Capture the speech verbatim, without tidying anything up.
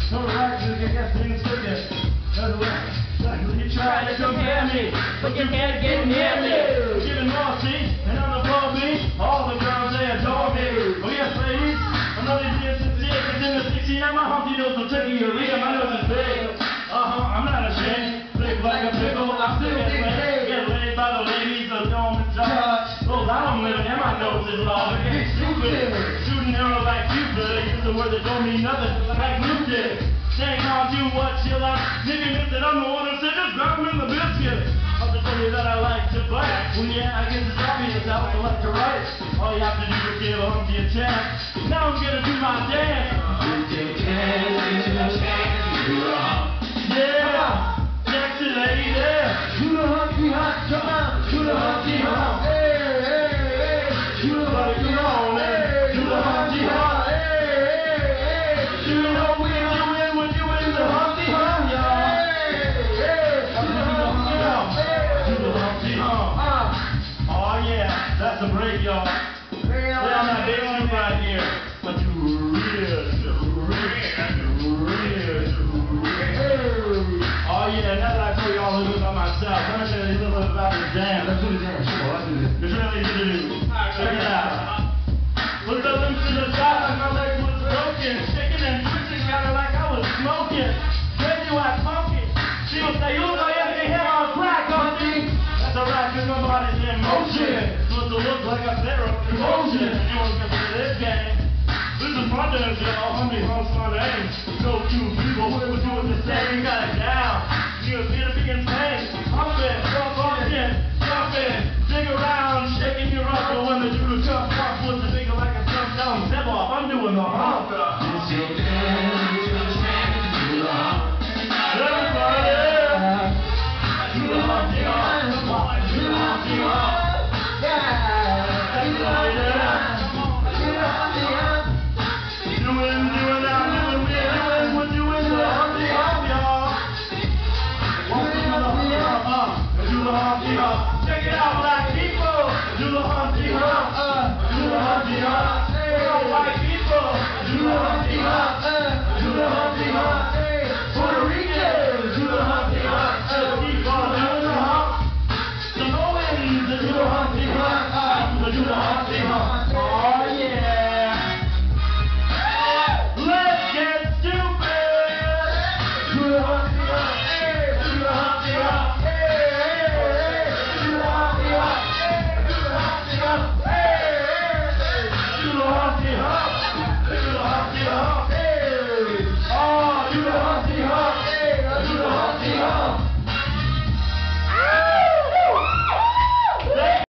No relax, you can get things cooking. That's the way. You try to compare me, but you can't get near me. We're getting naughty, and on the floor beat, all the girls they adore me. Oh yes, ladies, I'm not being sincere, cause in the sixty-nine my Humpty nose will take you, read my nose is big. Uh-huh, I'm not ashamed, flick like a pickle, I'm still getting laid. Get laid by the ladies of Dome and Judge. Those I don't live in, my nose is long, it gets stupid. Shooting arrow like Cupid, use a word that don't mean nothing, like Luke did. Saying I'll do what you like, nigga miss it, I'm the one who said just grab him in the biscuit. I'll just tell you that I like to bite. Well yeah, I guess it's obvious I also like to write. All you have to do is give Humpty a chance. Now I'm gonna do my dance. Yeah, sexy lady there. Do the Humpty Hump, come on, do the Humpty Hump. Hey, hey, hey, do the Humpty Hump, hey, do the Humpty Hump. That's a break, y'all. Yeah, I'm not big soup right here. But you real, real, real. Oh yeah, now that I told y'all a little bit about myself, let me tell you a little bit about this jam. Let's do the jam. Sure, let's do this. It's really easy to do. Check it out. Put the limbs to the side like my leg was broken. Shaking and twisting, kinda like I was smoking. Crazy white pumpkin. She would say, you look like everything here on crack, Humpty. That's alright, cause my body's in motion. To look like a zero promotion. You want to get to this game? This is my dance, y'all. Humpty Hump's my name. No two people who ever do it the same. You got it down. You feel the big and